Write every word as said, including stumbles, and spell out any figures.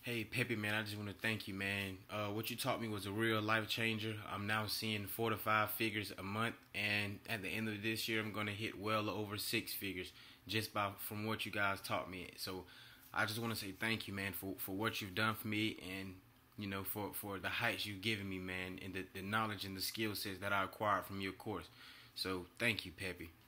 Hey Peppy, man, I just want to thank you, man. Uh, what you taught me was a real life changer. I'm now seeing four to five figures a month, and at the end of this year, I'm gonna hit well over six figures just by from what you guys taught me. So I just want to say thank you, man, for for what you've done for me, and you know, for for the heights you've given me, man, and the, the knowledge and the skill sets that I acquired from your course. So thank you, Peppy.